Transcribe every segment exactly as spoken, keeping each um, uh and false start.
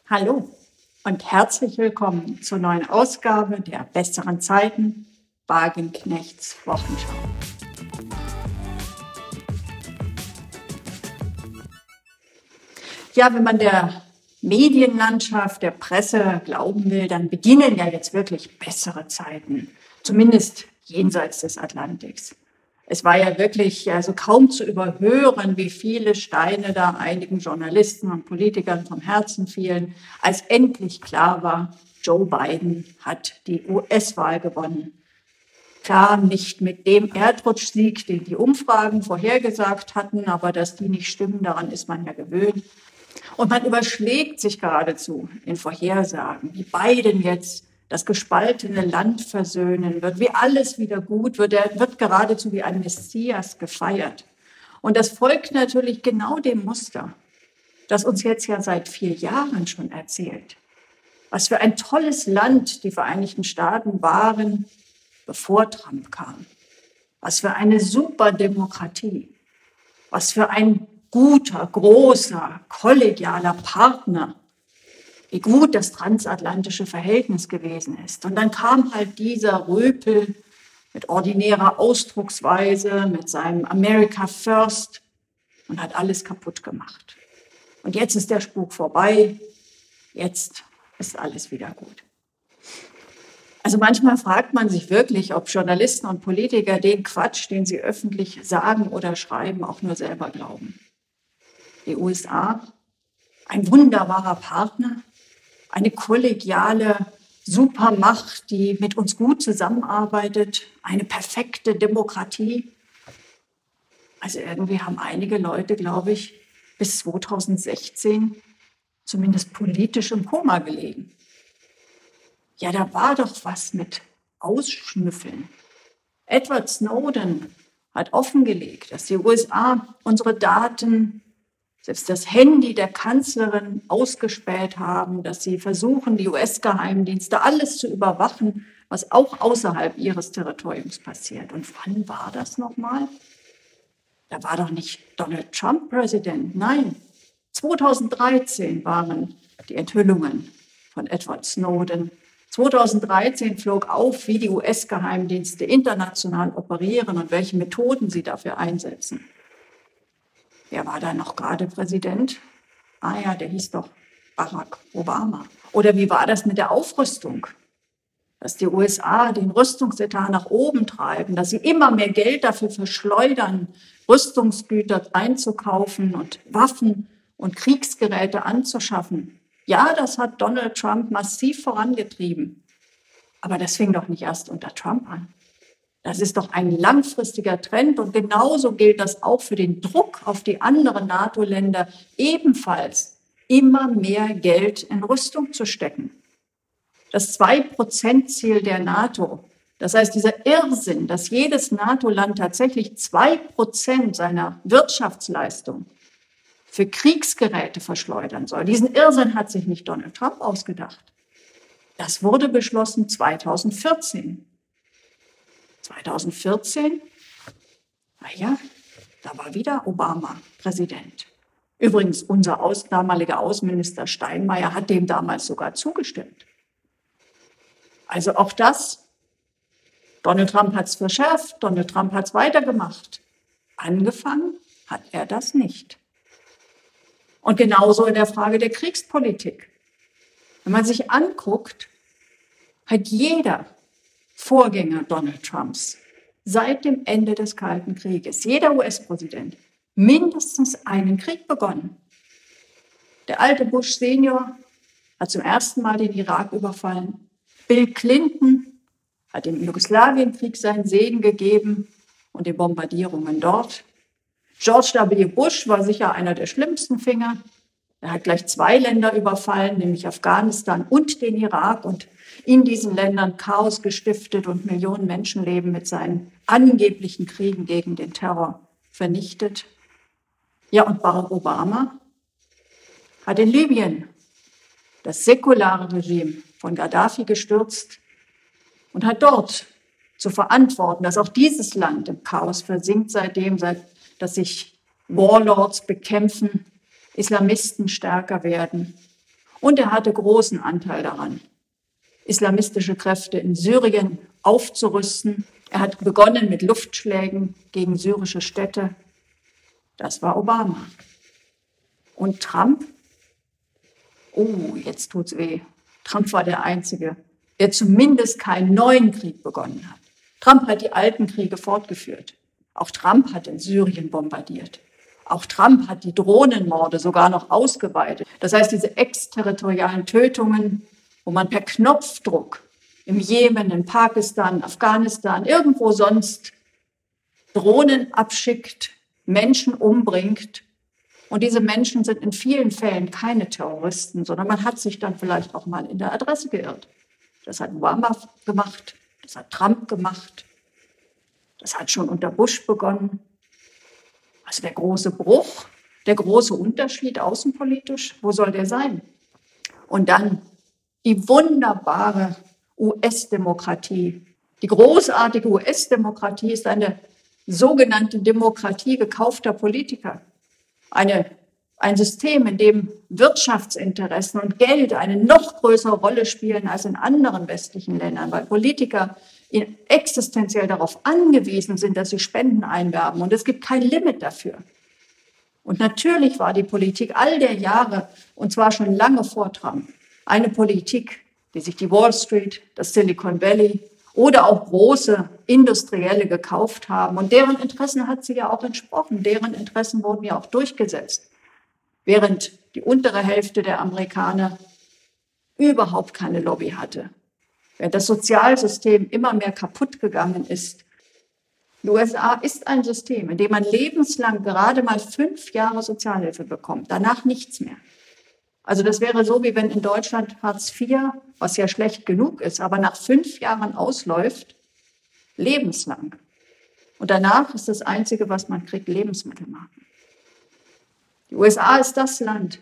Hallo und herzlich willkommen zur neuen Ausgabe der Besseren Zeiten, Wagenknechts Wochenschau. Ja, wenn man der Medienlandschaft, der Presse glauben will, dann beginnen ja jetzt wirklich bessere Zeiten, zumindest jenseits des Atlantiks. Es war ja wirklich also kaum zu überhören, wie viele Steine da einigen Journalisten und Politikern vom Herzen fielen, als endlich klar war, Joe Biden hat die U S-Wahl gewonnen. Klar, nicht mit dem Erdrutschsieg, den die Umfragen vorhergesagt hatten, aber dass die nicht stimmen, daran ist man ja gewöhnt. Und man überschlägt sich geradezu in Vorhersagen, wie Biden jetzt das gespaltene Land versöhnen wird, wie alles wieder gut wird. Er wird geradezu wie ein Messias gefeiert. Und das folgt natürlich genau dem Muster, das uns jetzt ja seit vier Jahren schon erzählt. Was für ein tolles Land die Vereinigten Staaten waren, bevor Trump kam. Was für eine super Demokratie. Was für ein guter, großer, kollegialer Partner. Wie gut das transatlantische Verhältnis gewesen ist. Und dann kam halt dieser Röpel mit ordinärer Ausdrucksweise, mit seinem America First und hat alles kaputt gemacht. Und jetzt ist der Spuk vorbei. Jetzt ist alles wieder gut. Also manchmal fragt man sich wirklich, ob Journalisten und Politiker den Quatsch, den sie öffentlich sagen oder schreiben, auch nur selber glauben. Die U S A, ein wunderbarer Partner, eine kollegiale Supermacht, die mit uns gut zusammenarbeitet, eine perfekte Demokratie. Also irgendwie haben einige Leute, glaube ich, bis zweitausendsechzehn zumindest politisch im Koma gelegen. Ja, da war doch was mit Ausschnüffeln. Edward Snowden hat offengelegt, dass die U S A unsere Daten, selbst das Handy der Kanzlerin ausgespäht haben, dass sie versuchen, die U S-Geheimdienste alles zu überwachen, was auch außerhalb ihres Territoriums passiert. Und wann war das nochmal? Da war doch nicht Donald Trump Präsident. Nein, zweitausenddreizehn waren die Enthüllungen von Edward Snowden. zweitausenddreizehn flog auf, wie die U S-Geheimdienste international operieren und welche Methoden sie dafür einsetzen. Wer war da noch gerade Präsident? Ah ja, der hieß doch Barack Obama. Oder wie war das mit der Aufrüstung? Dass die U S A den Rüstungsetat nach oben treiben, dass sie immer mehr Geld dafür verschleudern, Rüstungsgüter einzukaufen und Waffen und Kriegsgeräte anzuschaffen. Ja, das hat Donald Trump massiv vorangetrieben. Aber das fing doch nicht erst unter Trump an. Das ist doch ein langfristiger Trend und genauso gilt das auch für den Druck auf die anderen NATO-Länder, ebenfalls immer mehr Geld in Rüstung zu stecken. Das zwei Prozent Ziel der NATO, das heißt dieser Irrsinn, dass jedes NATO-Land tatsächlich zwei Prozent seiner Wirtschaftsleistung für Kriegsgeräte verschleudern soll. Diesen Irrsinn hat sich nicht Donald Trump ausgedacht. Das wurde beschlossen zweitausendvierzehn. zweitausendvierzehn, naja, da war wieder Obama Präsident. Übrigens, unser Aus, damaliger Außenminister Steinmeier hat dem damals sogar zugestimmt. Also auch das, Donald Trump hat es verschärft, Donald Trump hat es weitergemacht. Angefangen hat er das nicht. Und genauso in der Frage der Kriegspolitik. Wenn man sich anguckt, hat jeder Vorgänger Donald Trumps seit dem Ende des Kalten Krieges, jeder U S-Präsident, mindestens einen Krieg begonnen. Der alte Bush Senior hat zum ersten Mal den Irak überfallen. Bill Clinton hat im Jugoslawienkrieg seinen Segen gegeben und die Bombardierungen dort. George W. Bush war sicher einer der schlimmsten Finger. Er hat gleich zwei Länder überfallen, nämlich Afghanistan und den Irak, und in diesen Ländern Chaos gestiftet und Millionen Menschenleben mit seinen angeblichen Kriegen gegen den Terror vernichtet. Ja, und Barack Obama hat in Libyen das säkulare Regime von Gaddafi gestürzt und hat dort zu verantworten, dass auch dieses Land im Chaos versinkt seitdem, seit, dass sich Warlords bekämpfen, Islamisten stärker werden. Und er hatte großen Anteil daran, islamistische Kräfte in Syrien aufzurüsten. Er hat begonnen mit Luftschlägen gegen syrische Städte. Das war Obama. Und Trump? Oh, jetzt tut's weh. Trump war der Einzige, der zumindest keinen neuen Krieg begonnen hat. Trump hat die alten Kriege fortgeführt. Auch Trump hat in Syrien bombardiert. Auch Trump hat die Drohnenmorde sogar noch ausgeweitet. Das heißt, diese exterritorialen Tötungen, wo man per Knopfdruck im Jemen, in Pakistan, Afghanistan, irgendwo sonst Drohnen abschickt, Menschen umbringt. Und diese Menschen sind in vielen Fällen keine Terroristen, sondern man hat sich dann vielleicht auch mal in der Adresse geirrt. Das hat Obama gemacht, das hat Trump gemacht, das hat schon unter Bush begonnen. Also der große Bruch, der große Unterschied außenpolitisch, wo soll der sein? Und dann die wunderbare U S-Demokratie. Die großartige U S-Demokratie ist eine sogenannte Demokratie gekaufter Politiker. Eine, ein System, in dem Wirtschaftsinteressen und Geld eine noch größere Rolle spielen als in anderen westlichen Ländern, weil Politiker existenziell darauf angewiesen sind, dass sie Spenden einwerben. Und es gibt kein Limit dafür. Und natürlich war die Politik all der Jahre, und zwar schon lange vor Trump, eine Politik, die sich die Wall Street, das Silicon Valley oder auch große Industrielle gekauft haben. Und deren Interessen hat sie ja auch entsprochen. Deren Interessen wurden ja auch durchgesetzt. Während die untere Hälfte der Amerikaner überhaupt keine Lobby hatte. Während das Sozialsystem immer mehr kaputt gegangen ist. Die U S A ist ein System, in dem man lebenslang gerade mal fünf Jahre Sozialhilfe bekommt, danach nichts mehr. Also das wäre so, wie wenn in Deutschland Hartz vier, was ja schlecht genug ist, aber nach fünf Jahren ausläuft, lebenslang. Und danach ist das Einzige, was man kriegt, Lebensmittelmarken. Die U S A ist das Land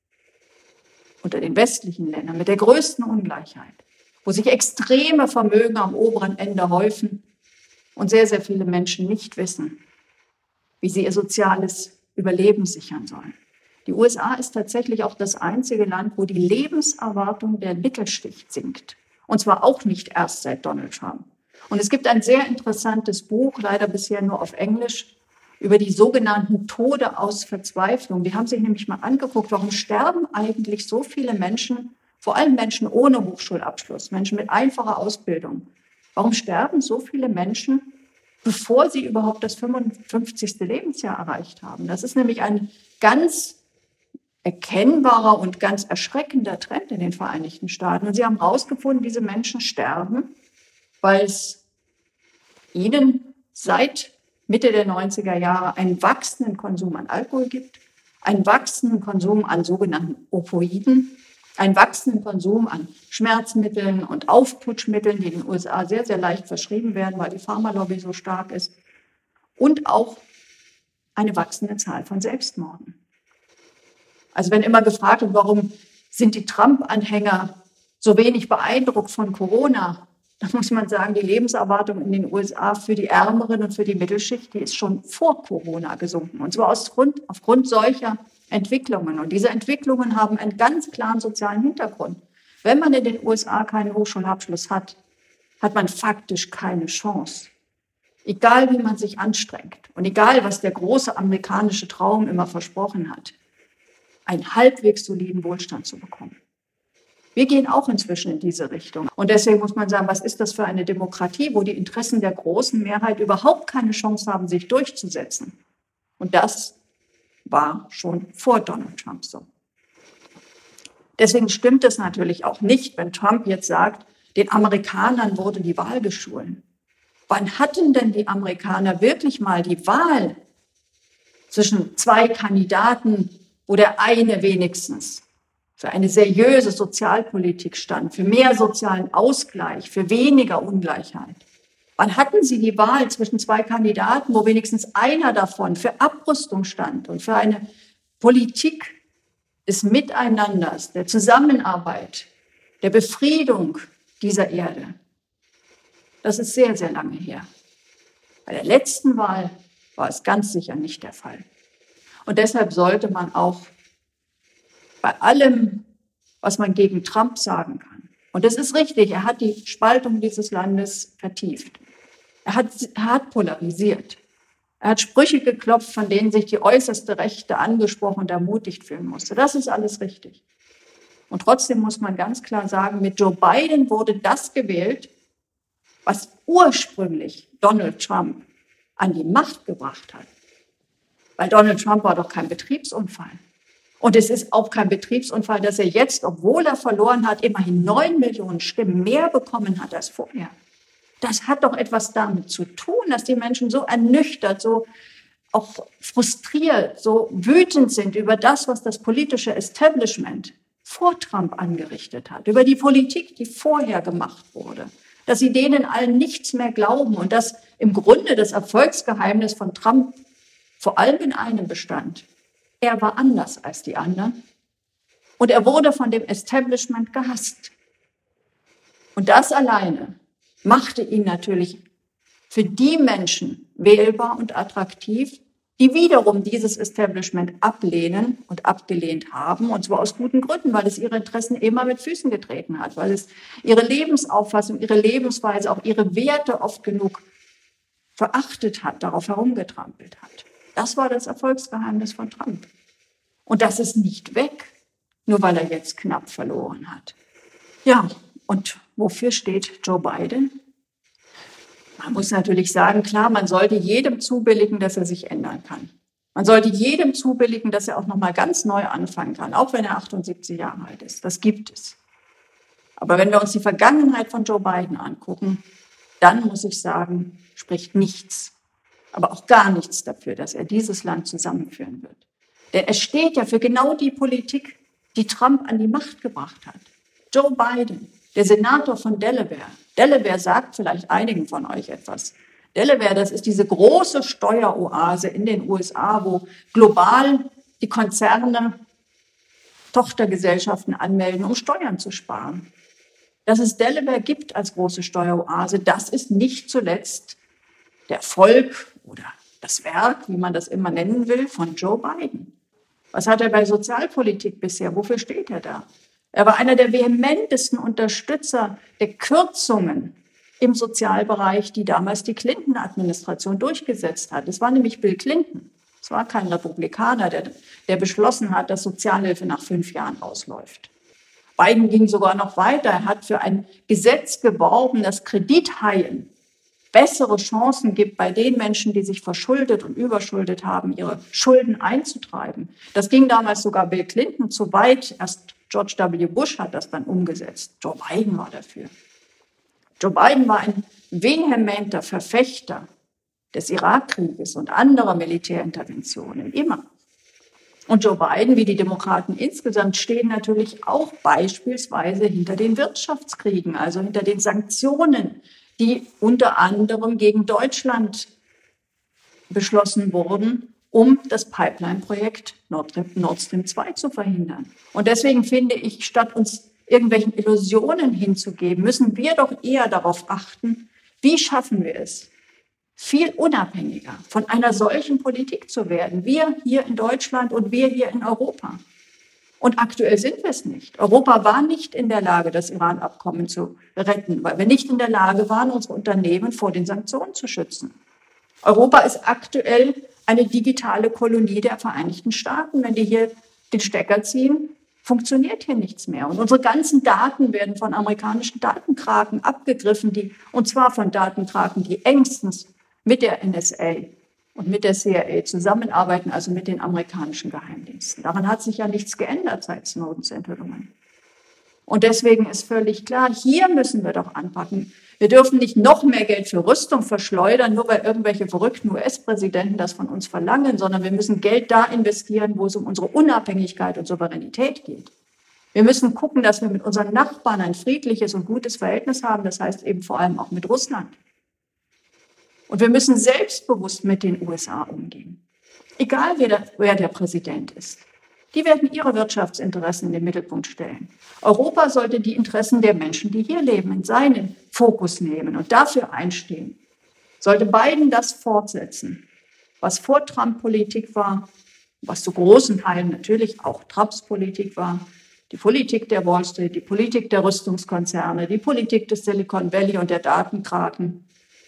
unter den westlichen Ländern mit der größten Ungleichheit, wo sich extreme Vermögen am oberen Ende häufen und sehr, sehr viele Menschen nicht wissen, wie sie ihr soziales Überleben sichern sollen. Die U S A ist tatsächlich auch das einzige Land, wo die Lebenserwartung der Mittelschicht sinkt. Und zwar auch nicht erst seit Donald Trump. Und es gibt ein sehr interessantes Buch, leider bisher nur auf Englisch, über die sogenannten Tode aus Verzweiflung. Die haben sich nämlich mal angeguckt, warum sterben eigentlich so viele Menschen, vor allem Menschen ohne Hochschulabschluss, Menschen mit einfacher Ausbildung. Warum sterben so viele Menschen, bevor sie überhaupt das fünfundfünfzigste Lebensjahr erreicht haben? Das ist nämlich ein ganz erkennbarer und ganz erschreckender Trend in den Vereinigten Staaten. Und sie haben herausgefunden, diese Menschen sterben, weil es ihnen seit Mitte der neunziger Jahre einen wachsenden Konsum an Alkohol gibt, einen wachsenden Konsum an sogenannten Opioiden, einen wachsenden Konsum an Schmerzmitteln und Aufputschmitteln, die in den U S A sehr, sehr leicht verschrieben werden, weil die Pharmalobby so stark ist, und auch eine wachsende Zahl von Selbstmorden. Also wenn immer gefragt wird, warum sind die Trump-Anhänger so wenig beeindruckt von Corona, dann muss man sagen, die Lebenserwartung in den U S A für die Ärmeren und für die Mittelschicht, die ist schon vor Corona gesunken. Und zwar aus Grund, aufgrund solcher Entwicklungen. Und diese Entwicklungen haben einen ganz klaren sozialen Hintergrund. Wenn man in den U S A keinen Hochschulabschluss hat, hat man faktisch keine Chance. Egal, wie man sich anstrengt und egal, was der große amerikanische Traum immer versprochen hat, einen halbwegs soliden Wohlstand zu bekommen. Wir gehen auch inzwischen in diese Richtung. Und deswegen muss man sagen, was ist das für eine Demokratie, wo die Interessen der großen Mehrheit überhaupt keine Chance haben, sich durchzusetzen? Und das war schon vor Donald Trump so. Deswegen stimmt es natürlich auch nicht, wenn Trump jetzt sagt, den Amerikanern wurde die Wahl gestohlen. Wann hatten denn die Amerikaner wirklich mal die Wahl zwischen zwei Kandidaten, wo der eine wenigstens für eine seriöse Sozialpolitik stand, für mehr sozialen Ausgleich, für weniger Ungleichheit? Wann hatten Sie die Wahl zwischen zwei Kandidaten, wo wenigstens einer davon für Abrüstung stand und für eine Politik des Miteinanders, der Zusammenarbeit, der Befriedung dieser Erde? Das ist sehr, sehr lange her. Bei der letzten Wahl war es ganz sicher nicht der Fall. Und deshalb sollte man auch bei allem, was man gegen Trump sagen kann. Und das ist richtig, er hat die Spaltung dieses Landes vertieft. Er hat, er hat polarisiert. Er hat Sprüche geklopft, von denen sich die äußerste Rechte angesprochen und ermutigt fühlen musste. Das ist alles richtig. Und trotzdem muss man ganz klar sagen, mit Joe Biden wurde das gewählt, was ursprünglich Donald Trump an die Macht gebracht hat. Weil Donald Trump war doch kein Betriebsunfall. Und es ist auch kein Betriebsunfall, dass er jetzt, obwohl er verloren hat, immerhin neun Millionen Stimmen mehr bekommen hat als vorher. Das hat doch etwas damit zu tun, dass die Menschen so ernüchtert, so auch frustriert, so wütend sind über das, was das politische Establishment vor Trump angerichtet hat, über die Politik, die vorher gemacht wurde, dass sie denen allen nichts mehr glauben und dass im Grunde das Erfolgsgeheimnis von Trump vor allem in einem bestand. Er war anders als die anderen und er wurde von dem Establishment gehasst. Und das alleine machte ihn natürlich für die Menschen wählbar und attraktiv, die wiederum dieses Establishment ablehnen und abgelehnt haben, und zwar aus guten Gründen, weil es ihre Interessen immer mit Füßen getreten hat, weil es ihre Lebensauffassung, ihre Lebensweise, auch ihre Werte oft genug verachtet hat, darauf herumgetrampelt hat. Das war das Erfolgsgeheimnis von Trump. Und das ist nicht weg, nur weil er jetzt knapp verloren hat. Ja, und wofür steht Joe Biden? Man muss natürlich sagen, klar, man sollte jedem zubilligen, dass er sich ändern kann. Man sollte jedem zubilligen, dass er auch noch mal ganz neu anfangen kann, auch wenn er achtundsiebzig Jahre alt ist. Das gibt es. Aber wenn wir uns die Vergangenheit von Joe Biden angucken, dann muss ich sagen, spricht nichts, aber auch gar nichts dafür, dass er dieses Land zusammenführen wird. Denn er steht ja für genau die Politik, die Trump an die Macht gebracht hat. Joe Biden, der Senator von Delaware. Delaware sagt vielleicht einigen von euch etwas. Delaware, das ist diese große Steueroase in den U S A, wo global die Konzerne Tochtergesellschaften anmelden, um Steuern zu sparen. Dass es Delaware gibt als große Steueroase, das ist nicht zuletzt der Erfolg oder das Werk, wie man das immer nennen will, von Joe Biden. Was hat er bei Sozialpolitik bisher? Wofür steht er da? Er war einer der vehementesten Unterstützer der Kürzungen im Sozialbereich, die damals die Clinton-Administration durchgesetzt hat. Es war nämlich Bill Clinton. Es war kein Republikaner, der, der beschlossen hat, dass Sozialhilfe nach fünf Jahren ausläuft. Biden ging sogar noch weiter. Er hat für ein Gesetz geworben, das Kredithaien bessere Chancen gibt, bei den Menschen, die sich verschuldet und überschuldet haben, ihre Schulden einzutreiben. Das ging damals sogar Bill Clinton zu weit. Erst George W. Bush hat das dann umgesetzt. Joe Biden war dafür. Joe Biden war ein vehementer Verfechter des Irakkrieges und anderer Militärinterventionen, immer. Und Joe Biden, wie die Demokraten insgesamt, stehen natürlich auch beispielsweise hinter den Wirtschaftskriegen, also hinter den Sanktionen, die unter anderem gegen Deutschland beschlossen wurden, um das Pipeline-Projekt Nord Stream zwei zu verhindern. Und deswegen finde ich, statt uns irgendwelchen Illusionen hinzugeben, müssen wir doch eher darauf achten, wie schaffen wir es, viel unabhängiger von einer solchen Politik zu werden. Wir hier in Deutschland und wir hier in Europa. Und aktuell sind wir es nicht. Europa war nicht in der Lage, das Iran-Abkommen zu retten, weil wir nicht in der Lage waren, unsere Unternehmen vor den Sanktionen zu schützen. Europa ist aktuell eine digitale Kolonie der Vereinigten Staaten. Wenn die hier den Stecker ziehen, funktioniert hier nichts mehr. Und unsere ganzen Daten werden von amerikanischen Datenkraken abgegriffen, die, und zwar von Datenkraken, die engstens mit der N S A und mit der C I A zusammenarbeiten, also mit den amerikanischen Geheimdiensten. Daran hat sich ja nichts geändert seit Snowdens Enthüllungen. Und deswegen ist völlig klar, hier müssen wir doch anpacken. Wir dürfen nicht noch mehr Geld für Rüstung verschleudern, nur weil irgendwelche verrückten U S-Präsidenten das von uns verlangen, sondern wir müssen Geld da investieren, wo es um unsere Unabhängigkeit und Souveränität geht. Wir müssen gucken, dass wir mit unseren Nachbarn ein friedliches und gutes Verhältnis haben, das heißt eben vor allem auch mit Russland. Und wir müssen selbstbewusst mit den U S A umgehen. Egal, wer der, wer der Präsident ist. Die werden ihre Wirtschaftsinteressen in den Mittelpunkt stellen. Europa sollte die Interessen der Menschen, die hier leben, in seinen Fokus nehmen und dafür einstehen. Sollte Biden das fortsetzen, was vor Trump Politik war, was zu großen Teilen natürlich auch Trumps Politik war, Die Politik der Wall Street, die Politik der Rüstungskonzerne, die Politik des Silicon Valley und der Datenkraken.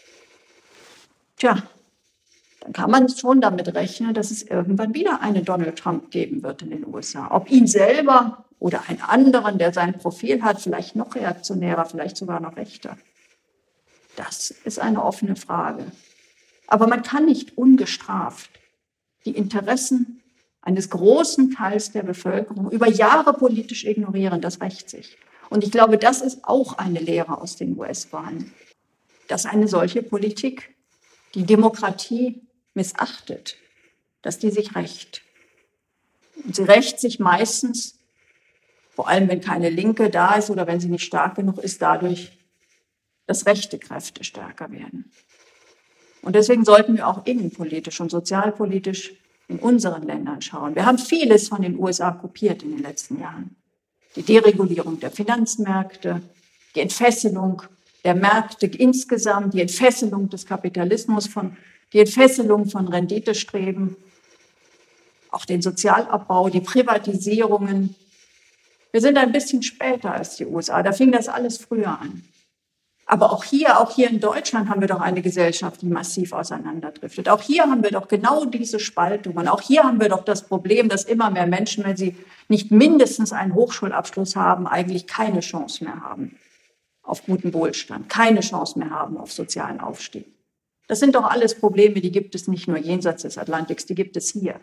Tja, dann kann man schon damit rechnen, dass es irgendwann wieder einen Donald Trump geben wird in den U S A. Ob ihn selber oder einen anderen, der sein Profil hat, vielleicht noch reaktionärer, vielleicht sogar noch rechter. Das ist eine offene Frage. Aber man kann nicht ungestraft die Interessen eines großen Teils der Bevölkerung über Jahre politisch ignorieren. Das rächt sich. Und ich glaube, das ist auch eine Lehre aus den U S-Wahlen, dass eine solche Politik die Demokratie missachtet, dass die sich rächt. Und sie rächt sich meistens, vor allem wenn keine Linke da ist oder wenn sie nicht stark genug ist, dadurch, dass rechte Kräfte stärker werden. Und deswegen sollten wir auch innenpolitisch und sozialpolitisch in unseren Ländern schauen. Wir haben vieles von den U S A kopiert in den letzten Jahren. Die Deregulierung der Finanzmärkte, die Entfesselung der Märkte insgesamt, die Entfesselung des Kapitalismus, von, die Entfesselung von Renditestreben, auch den Sozialabbau, die Privatisierungen. Wir sind ein bisschen später als die U S A, da fing das alles früher an. Aber auch hier, auch hier in Deutschland haben wir doch eine Gesellschaft, die massiv auseinanderdriftet. Auch hier haben wir doch genau diese Spaltungen. Auch hier haben wir doch das Problem, dass immer mehr Menschen, wenn sie nicht mindestens einen Hochschulabschluss haben, eigentlich keine Chance mehr haben auf guten Wohlstand, keine Chance mehr haben auf sozialen Aufstieg. Das sind doch alles Probleme, die gibt es nicht nur jenseits des Atlantiks, die gibt es hier.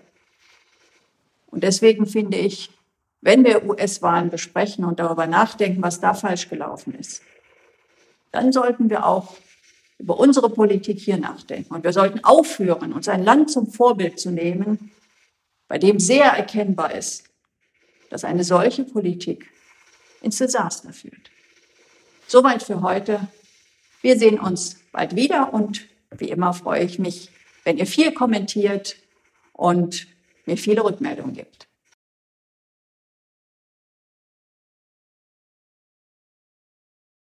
Und deswegen finde ich, wenn wir U S-Wahlen besprechen und darüber nachdenken, was da falsch gelaufen ist, dann sollten wir auch über unsere Politik hier nachdenken. Und wir sollten aufhören, uns ein Land zum Vorbild zu nehmen, bei dem sehr erkennbar ist, dass eine solche Politik ins Desaster führt. Soweit für heute. Wir sehen uns bald wieder und wie immer freue ich mich, wenn ihr viel kommentiert und mir viele Rückmeldungen gibt.